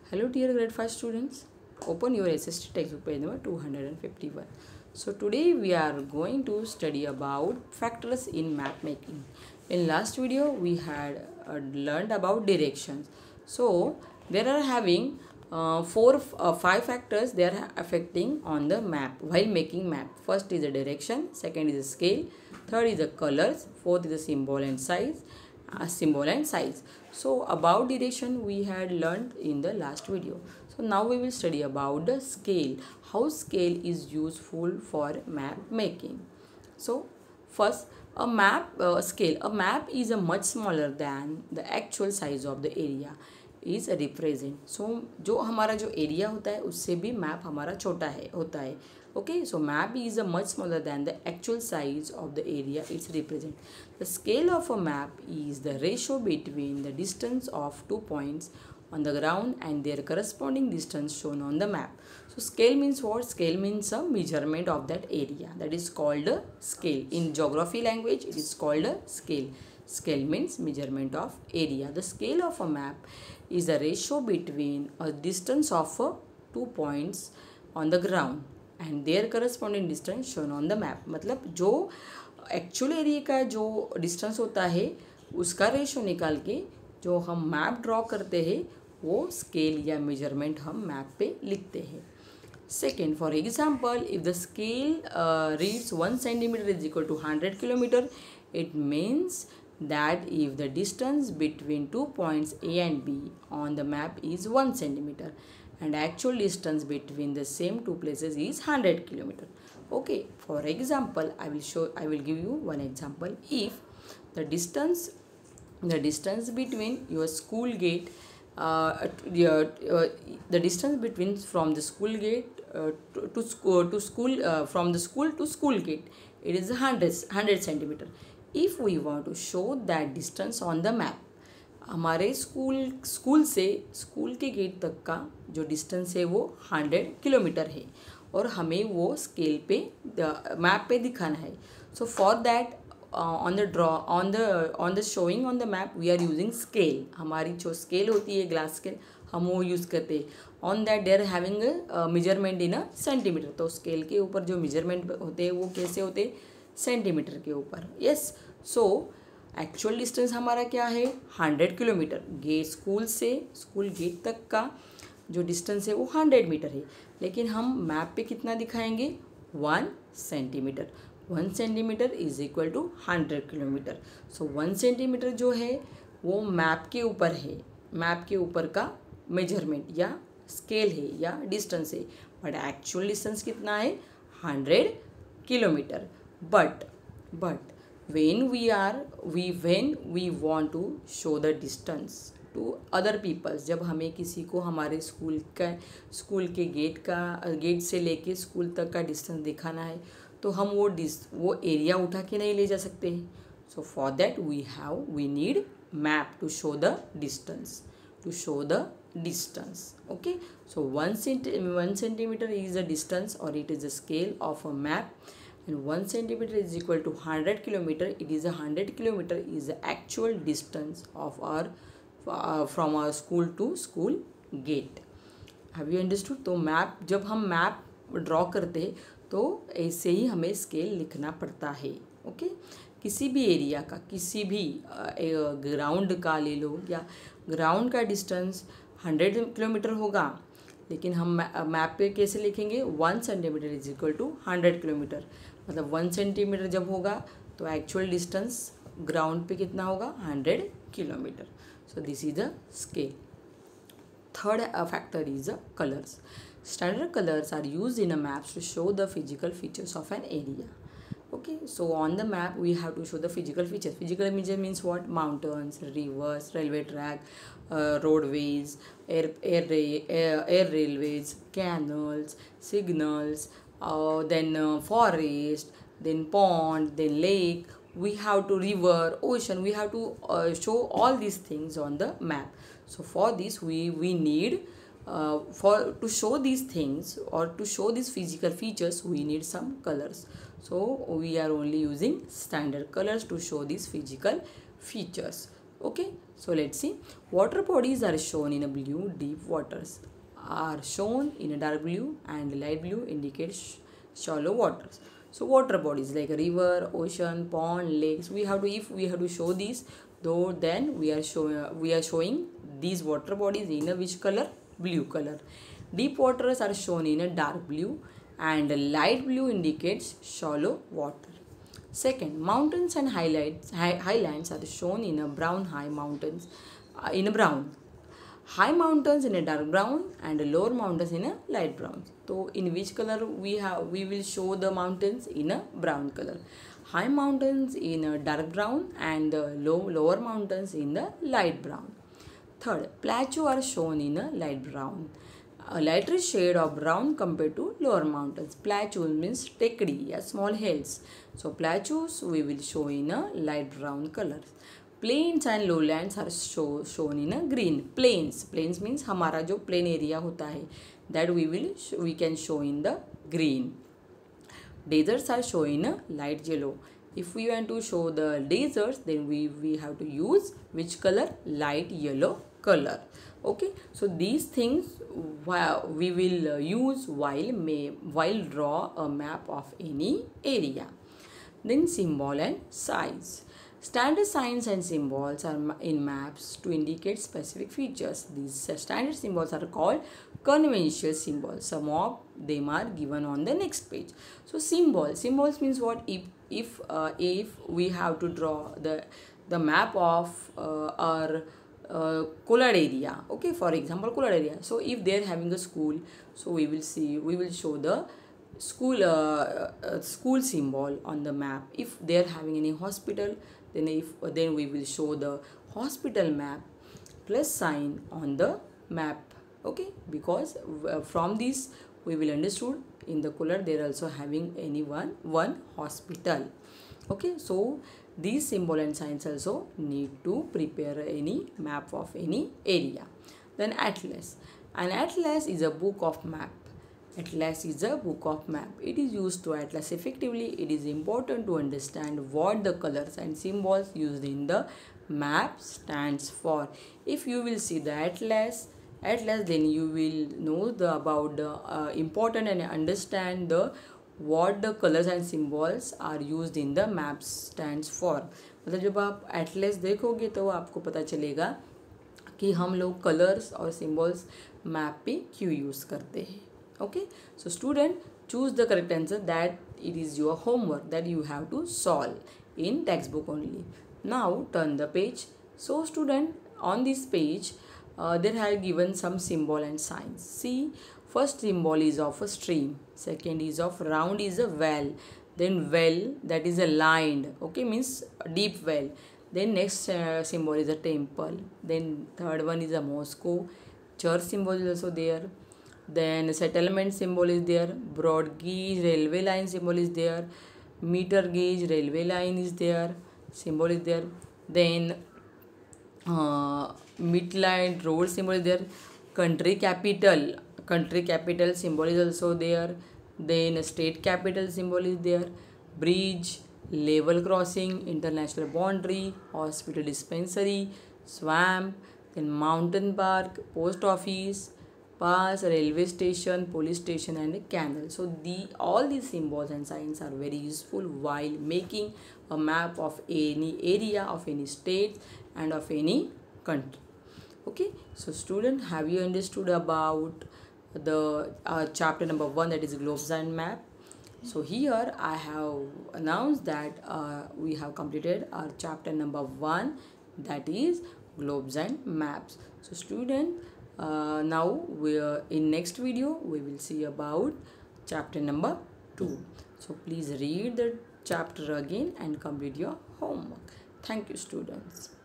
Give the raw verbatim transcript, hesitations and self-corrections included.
Hello dear grade five students, open your S S T textbook page number two hundred fifty-one. So today we are going to study about factors in map making. In last video we had uh, learned about directions. So there are having uh, four uh, five factors they are affecting on the map while making map. First is the direction, second is the scale, third is the colors, fourth is the symbol and size. Uh, symbol and size. So about direction we had learned in the last video. So now we will study about the scale, how scale is useful for map making. So first, a map uh, scale, a map is a much smaller than the actual size of the area is represent. So जो हमारा जो area होता है उससे भी map हमारा छोटा है होता है. Okay, so map is a much smaller than the actual size of the area it's represent. The scale of a map is the ratio between the distance of two points on the ground and their corresponding distance shown on the map. So scale means what? Scale means a measurement of that area. That is called a scale. In geography language, it is called a scale. Scale means measurement of area. The scale of a map is the ratio between a distance of uh, two points on the ground and their corresponding distance shown on the map. मतलब जो actual area का जो distance होता है उसका ratio निकाल के जो हम मैप ड्रॉ करते हैं वो स्केल या मेजरमेंट हम मैप पे लिखते हैं. Second, for example, if the scale uh, reads one centimeter is equal to one hundred kilometer, it means that if the distance between two points A and B on the map is one centimeter and actual distance between the same two places is one hundred kilometer. Okay, for example, I will show I will give you one example. If the distance the distance between your school gate uh, your, uh, the distance between from the school gate uh, to, to school to school uh, from the school to school gate, it is one hundred one hundred centimeter. If we want to show that distance on the map, हमारे school school से school के gate तक का जो distance है वो hundred kilometre है और हमें वो स्केल पे मैप पे दिखाना है. So for that on the draw on the on the showing on the map we are using scale. हमारी जो स्केल होती है ग्लास स्केल हम वो यूज़ करते हैं. On that they are having measurement in a centimeter. तो scale के ऊपर जो मेजरमेंट होते हैं वो कैसे होते हैं? सेंटीमीटर के ऊपर. यस, सो एक्चुअल डिस्टेंस हमारा क्या है? Hundred kilometer. गेट स्कूल से स्कूल गेट तक का जो डिस्टेंस है वो हंड्रेड मीटर है, लेकिन हम मैप पे कितना दिखाएंगे? One centimeter. One centimeter is equal to hundred kilometer. So one centimeter जो है वो मैप के ऊपर है, मैप के ऊपर का मेजरमेंट या स्केल है या डिस्टेंस है. बट एक्चुअल डिस्टेंस कितना है? Hundred kilometer. But but when we are we when we want to show the distance to other peoples, जब हमें किसी को हमारे स्कूल का स्कूल के गेट का गेट से लेके स्कूल तक का डिस्टेंस दिखाना है तो हम वो डिस वो एरिया उठा के नहीं ले जा सकते हैं. So for that we have we need map to show the distance to show the distance. Okay, so one centi one centimeter is the distance or it is the scale of a map, and one centimeter is equal to one hundred kilometer. It is a one hundred kilometer is the actual distance of our uh, from our school to school gate. Have you understood? तो map जब हम map draw करते हैं तो ऐसे ही हमें scale लिखना पड़ता है. Okay okay? किसी भी एरिया का किसी भी ग्राउंड का ले लो या ग्राउंड का डिस्टेंस हंड्रेड किलोमीटर होगा, लेकिन हम मैप पे कैसे लिखेंगे? One centimeter is equal to hundred kilometer. मतलब वन सेंटीमीटर जब होगा तो एक्चुअल डिस्टेंस ग्राउंड पे कितना होगा? Hundred kilometer. So this is the scale. Third factor is the colours. Standard colours are use in a maps to show the physical features of an area. Okay, so on the map we have to show the physical features. Physical features means what? Mountains, rivers, railway track, uh, roadways, air air, air air railways, canals, signals, uh, then uh, forest, then pond, then lake. We have to river, ocean. We have to uh, show all these things on the map. So for this we we need uh, for to show these things or to show these physical features we need some colors. So we are only using standard colors to show these physical features. Okay, so let's see. Water bodies are shown in a blue. Deep waters are shown in a dark blue, and light blue indicates shallow waters. So water bodies like a river, ocean, pond, lakes, we have to, if we have to show these, though then we are showing we are showing these water bodies in a which color? Blue color. Deep waters are shown in a dark blue, and light blue indicates shallow water. Second, mountains and highlights, high, highlands are shown in a brown. High mountains uh, in a brown. High mountains in a dark brown, and lower mountains in a light brown. So in which color we have, we will show the mountains in a brown color. High mountains in a dark brown, and the low, lower mountains in the light brown. Third, plateaux are shown in a light brown. A lighter shade of brown compared to lower mountains. Plateaus means tekdi, yeah, small hills. So plateaus we will show in a light brown color. Plains and lowlands are show, shown in a green. Plains, plains means हमारा जो plain area होता है, that we will we can show in the green. Deserts are shown in a light yellow. If we want to show the deserts, then we we have to use which color? Light yellow color. Okay, so these things we will use while may while draw a map of any area. Then symbol and signs. Standard signs and symbols are in maps to indicate specific features. These standard symbols are called conventional symbols. Some of them are given on the next page. So symbol, symbols means what? If if uh, if we have to draw the the map of uh, our uh, colored area. Okay, for example, colored area. So if they are having a school, so we will see we will show the school uh, uh, school symbol on the map. If they are having any hospital, then if uh, then we will show the hospital map plus sign on the map. Okay, because uh, from this we will understood in the color they are also having any one one hospital. Okay, so these symbol and signs also need to prepare any map of any area. Then atlas. An atlas is a book of map. Atlas is a book of map. It is used to atlas effectively. It is important to understand what the colors and symbols used in the map stands for. If you will see the atlas, atlas then you will know the about the uh, important and understand the what the colors and symbols are used in the map stands for. मतलब जब आप atlas देखोगे तो आपको पता चलेगा कि हम लोग colors और symbols map पे क्यों use करते हैं. Okay, so student, choose the correct answer. That it is your homework that you have to solve in textbook only. Now turn the page. So student, on this page uh, there have given some symbol and signs. See, first symbol is of a stream, second is of round is a well, then well, that is a line, okay, means deep well. Then next uh, symbol is a temple, then third one is a Moscow, church symbol is also there, then settlement symbol is there, broad gauge railway line symbol is there, meter gauge railway line is there, symbol is there, then uh, midline road symbol is there, country capital country capital symbol is also there, then state capital symbol is there, bridge, level crossing, international boundary, hospital dispensary, swamp, then mountain park, post office, pass, railway station, police station, and a canal. So the all these symbols and signs are very useful while making a map of any area, of any state, and of any country. Okay, so student, have you understood about the uh, chapter number one, that is globes and map? So here I have announced that uh, we have completed our chapter number one, that is globes and maps. So student, uh, now we are in next video we will see about chapter number two. So please read the chapter again and complete your homework. Thank you students.